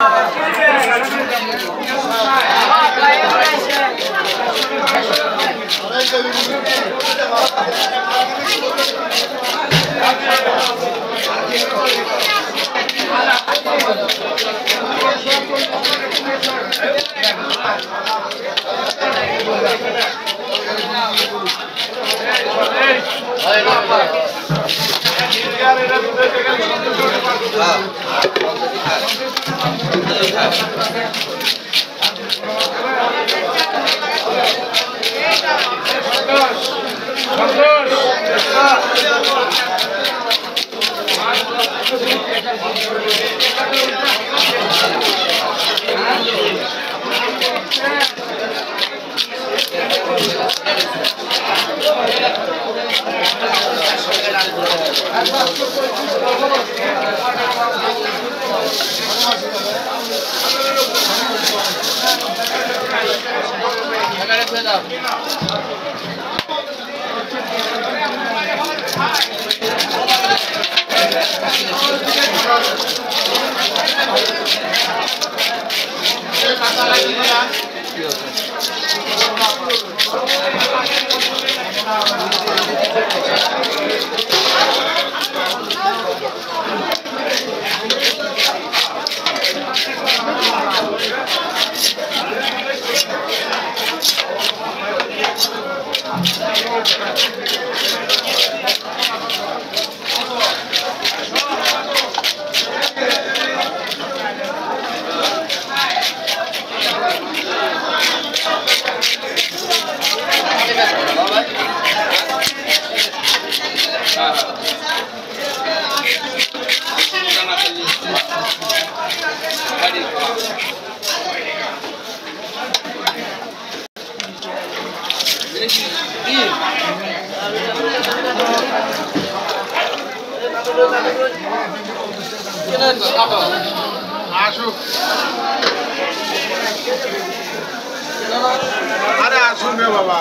আরে আসুন রে বাবা,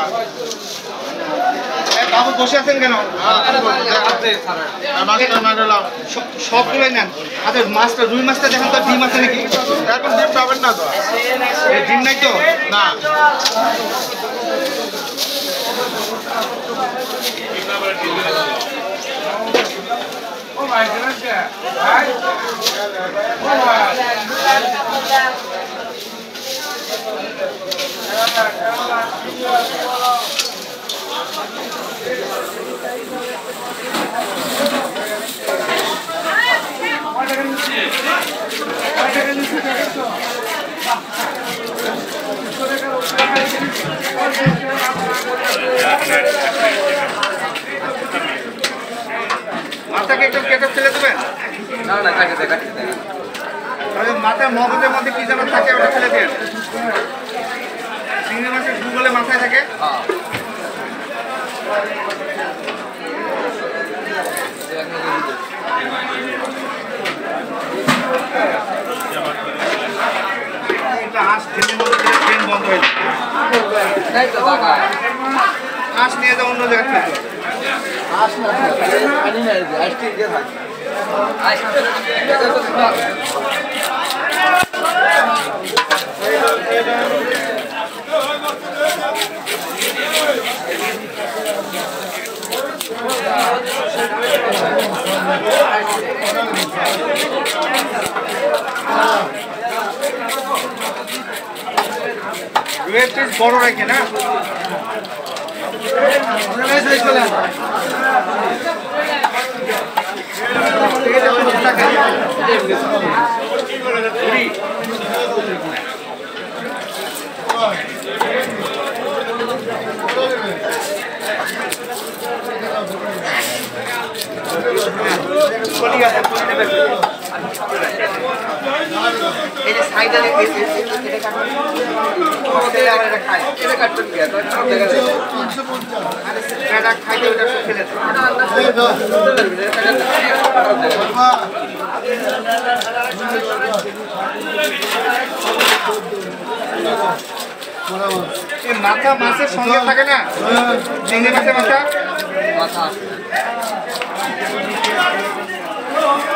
বাবু বসে আছেন কেন? সবগুলোই নেন। আচ্ছা মাছটা, রুই মাছটা দেখেন তো, ডিম আছে নাকি? এখন ডিম পাবেন না তো। ডিম নাই তো? না, মাথাকে একটু কেটে ফেলে দেবেন। না না, কাটিতে কাটিতে মাথায় মগজের মধ্যে কি যেন থাকে, ওটা ফেলে দেন। চিংড়ি মাছের গুগলে মাথায় থাকে। হাঁস ট্রেনের মধ্যে ট্রেন বন্ধ হয়ে হাঁস নিয়ে যাও অন্য জায়গায়। ওয়েট বড় রাখে না। এই যে সাইডে খাইতে ওটা ফেলে মাথা মাছের সঙ্গে থাকে না, চিংড়ি মাছের মাথা।